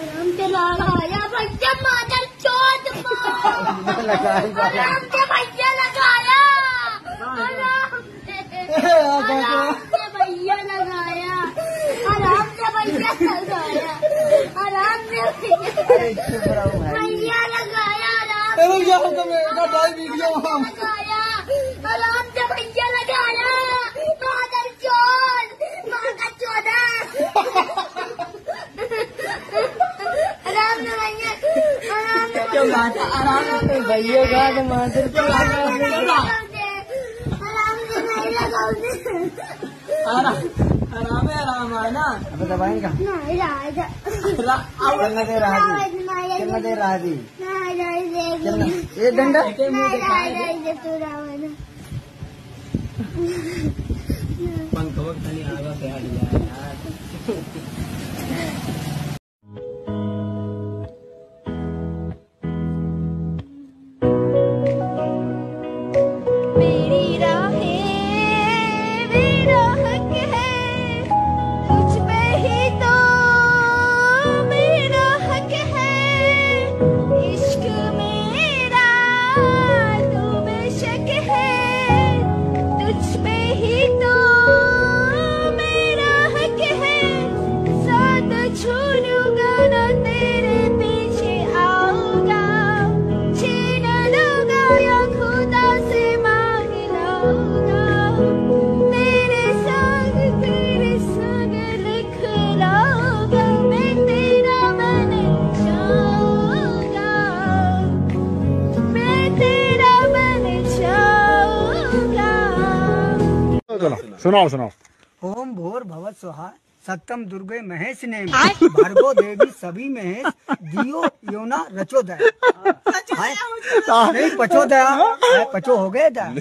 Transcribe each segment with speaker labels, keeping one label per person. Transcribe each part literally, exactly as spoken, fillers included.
Speaker 1: आराम से लगाया भैया मादर चोट आराम से भैया लगाया आराम से भैया लगाया आराम से भैया लगाया आराम से भैया लगाया आराम से भैया लगाया मादर चोट मादर चौदह आराम से भैया आराम से आराम से भैया का मादर आराम से नहीं लगाओ आराम आराम है आराम है ना अब दबाएंगे नहीं राजा चलना दे राजी चलना दे राजी चलना ये डंडा पंख वक्त नहीं आगा पे हट जाए यार
Speaker 2: सुनाओ सुनाओ।
Speaker 3: ओम भोर भवत स्वाहा सत्यम दुर्गे महेश ने भर्गो देवी सभी महेश दियो योना रचोदय नहीं पचोदया पचो हो गए था।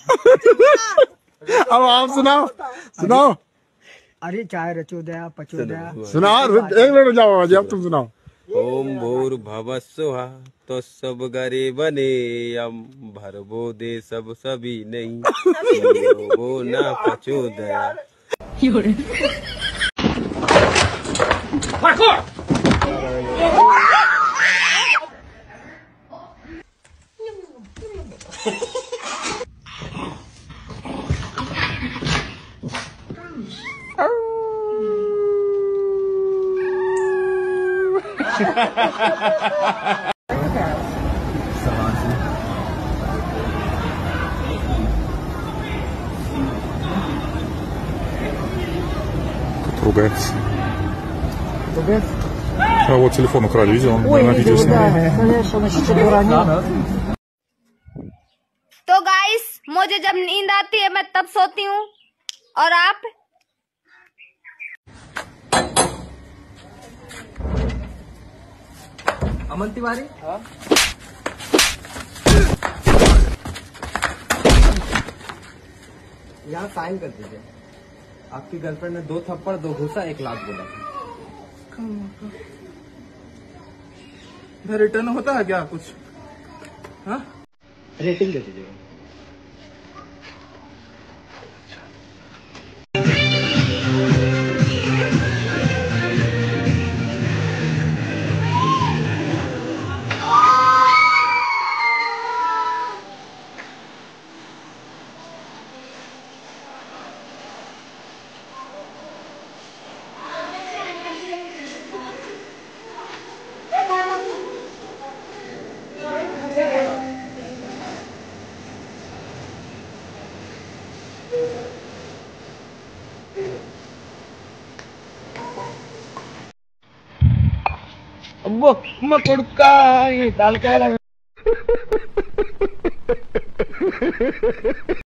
Speaker 2: अब आप सुनाओ सुनाओ।
Speaker 3: अरे चाहे रचोदया पचोदया
Speaker 2: सुनाओ एक मिनट जाओ अब तुम सुनाओ।
Speaker 4: ओम भूर भवः स्वः तो सब गरे बने यम भरबो दे सब सभी नहीं वो ना पचोदया।
Speaker 2: Ругается. А вот телефон украли, видел? Он на видео снял.
Speaker 1: तो गाइस मुझे जब नींद आती है मैं तब सोती हूँ और आप
Speaker 5: अमन तिवारी यहाँ साइन कर दीजिए। आपकी गर्लफ्रेंड ने दो थप्पड़ दो घूसा एक लाख बोला।
Speaker 2: रिटर्न होता है क्या कुछ? हाँ
Speaker 5: रेटिंग दे दीजिएगा।
Speaker 3: अम्मा कुड़का ये दाल क्या लगा